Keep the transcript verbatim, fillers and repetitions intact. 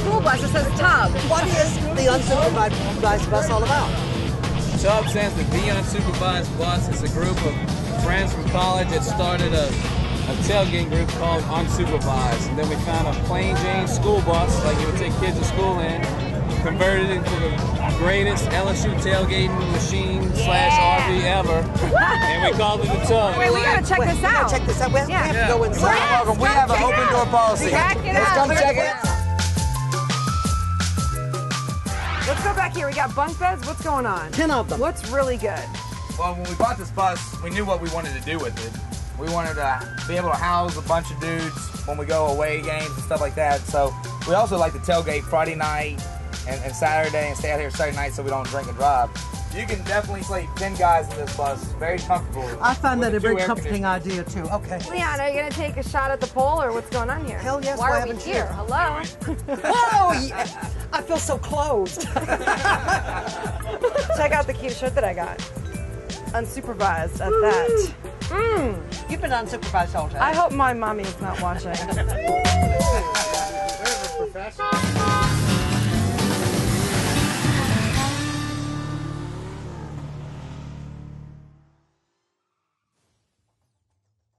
school bus that says Tub. What is the unsupervised bus all about? Tub stands for The Unsupervised Bus. It's a group of friends from college that started a, a tailgating group called Unsupervised. And then we found a plain Jane school bus, like you would take kids to school in, converted it into the greatest L S U tailgating machine yeah. slash R V ever, and we called it the Tub. Wait, we gotta check Wait, this we out. Gotta check this out. We have, yeah. we have to go inside. Yes, welcome. We have an open door policy. Check it Let's out. come check it out. Let's go back here. We got bunk beds. What's going on? Ten of them. What's really good? Well, when we bought this bus, we knew what we wanted to do with it. We wanted to be able to house a bunch of dudes when we go away games and stuff like that. So we also like to tailgate Friday night and, and Saturday and stay out here Saturday night so we don't drink and drive. You can definitely sleep ten guys in this bus, very comfortable. I find that a very comforting idea too. Okay. Leon, are you gonna take a shot at the pole or what's going on here? Hell yes. Why, why are we haven't here? you? Hello. Whoa! Yeah. I feel so closed. Check out the cute shirt that I got. Unsupervised at that. Mm. You've been unsupervised all day. I hope my mommy is not watching.